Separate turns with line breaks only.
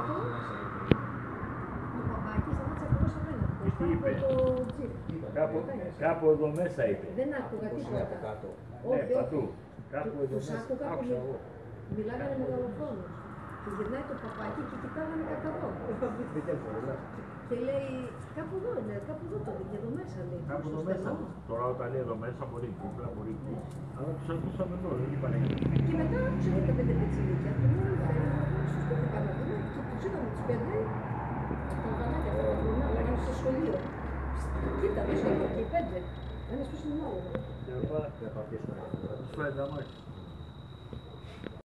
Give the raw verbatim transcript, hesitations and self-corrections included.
Ο παπάκι σταμάτησε ακριβώς σε μένα.
Τι είπε? Κάπου, κάπου εδώ μέσα είπε.
Δεν άκουγα τίποτα.
Ναι, παντού. Κάπου εδώ
Τους
μέσα.
άκουγα που
Άκουσα εγώ.
μιλάγανε μεγαλοφόνος. Και γυρνάει το παπάκι και κοιτάγανε κατά εδώ. Και λέει, κάπου εδώ είναι, κάπου εδώ το δει, και εδώ μέσα λέει.
Κάπου εδώ
Στο
μέσα.
στενό.
Τώρα όταν λέει εδώ μέσα μπορεί κούκλα, μπορεί εκεί. Αλλά τους ακούσαμε εδώ, δεν είπανε γιατί.
Και μετά άκουσα και τα πέντε πετσιλίκια. Του λέω, φέρει να βγάλει στο σπίτι πάνω εδώ. Και τους είδαμε τους πέντε. Τα βανάκια, τα βανάκια, λέγανε στο σχολείο. Κοίτα, μέσα είναι και οι πέντε. Ένας πίσω είναι άλλο.
Και αυτά, θα πατήσουμε. Θα τους φάει τα μάτια.